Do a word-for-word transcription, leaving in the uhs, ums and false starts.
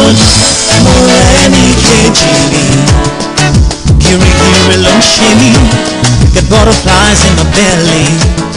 mo rẹ́ni kejì mi. Kirikiri ló ń ṣe mí, get butterflies in my belly.